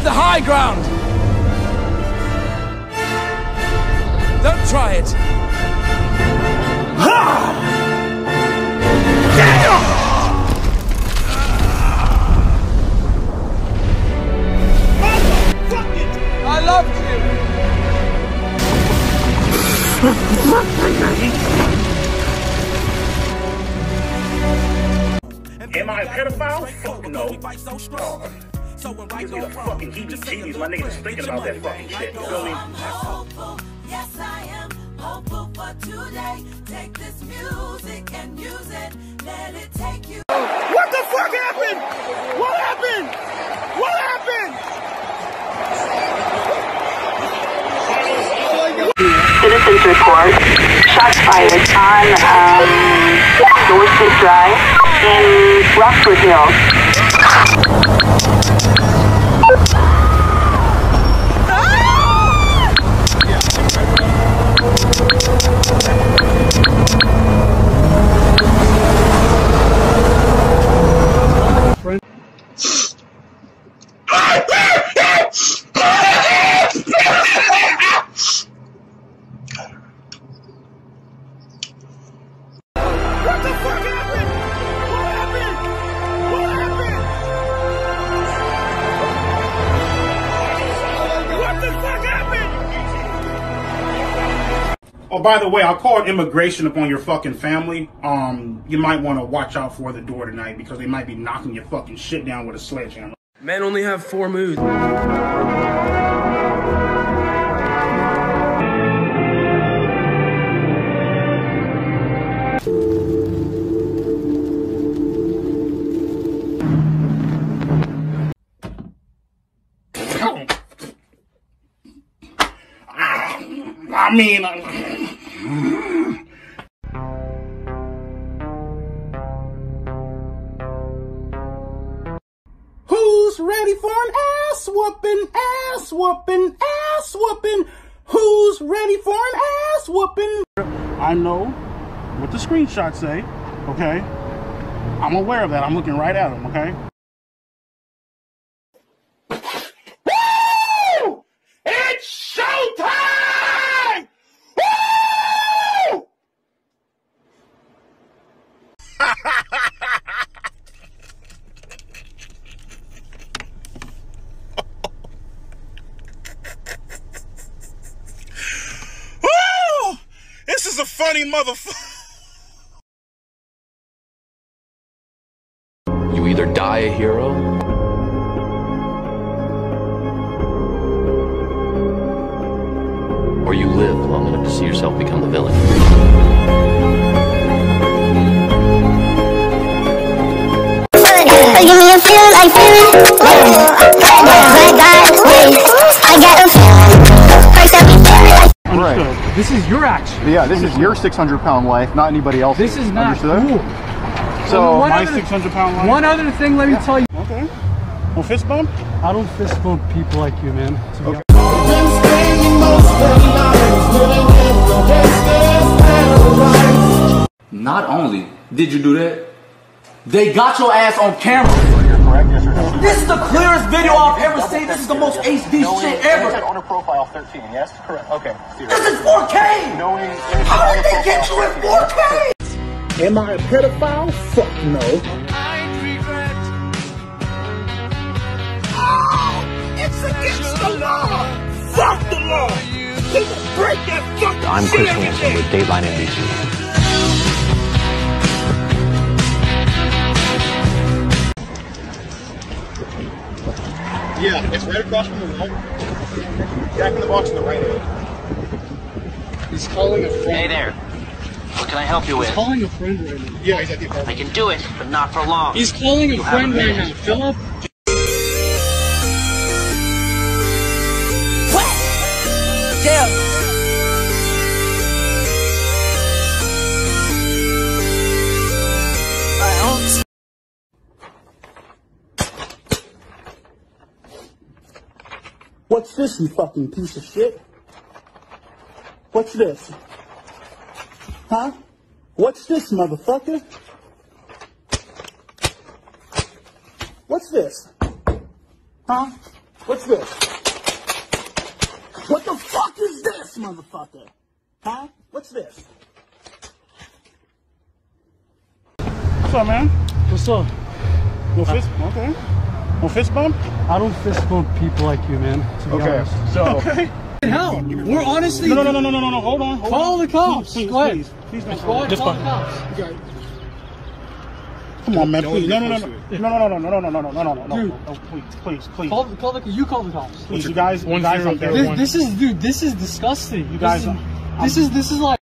have the high ground. Don't try it. I loved you. Am I a pedophile? Fuck no. Gives me the fucking heebie-jeebies. My niggas thinking about that fucking shit. You feel me? Yes, I am hopeful for today. Take this music and use it. Let it take you. What the fuck happened? What happened? What happened? Citizens report shots fired on Dorset Drive in Rockford Hills. Oh, by the way, I'll call immigration upon your fucking family. You might want to watch out for the door tonight because they might be knocking your fucking shit down with a sledgehammer. Men only have 4 moods. I mean, who's ready for an ass whooping, ass whooping, ass whooping? Who's ready for an ass whooping? I know what the screenshots say, okay? I'm aware of that. I'm looking right at them, okay? Woo! It's showtime! Woo! Woo! This is a funny motherfucker. You either die a hero or you live long enough to see yourself become the villain. Give me a feel like feeling. I got a feeling. First every feeling. Right. This is your action. Yeah, this is your 600-pound life, not anybody else's. This is not cool. So my 600-pound life. One other thing, let me tell you. Okay. Well, fist bump? I don't fist bump people like you, man. Okay. Not only did you do that, they got your ass on camera. This is the clearest video I've ever seen. This is the most HD shit ever. On a profile 13, yes? Correct. Okay. This is 4K. How did they get you in 4K? Am I a pedophile? Fuck no. It's against the law. Fuck the law. People break that fucking I'm Chris Hansen with Dateline NBC. Yeah, it's right across from the wall. Jack in the box on the right hand. He's calling a friend. Hey there. What can I help you with? He's calling a friend right now. Yeah, he's at the apartment. I can do it, but not for long. He's calling a friend right now. Philip. Yeah. What's this, you fucking piece of shit? What's this? Huh? What's this, motherfucker? What's this? Huh? What's this? What the fuck is this, motherfucker? Huh? What's this? What's up, man? What's up? No fist? Okay. No fist bump? I don't fist bump people like you, man. To be honest. So. Okay. Hell, we're honestly. No. Hold on. Call the cops. Please Go ahead. Please don't. Go ahead. Just Call the cops. Okay. Come on, man. Please. No. Dude. No, please. You call the cops. Please, you guys up there. This is disgusting. You guys. This is like.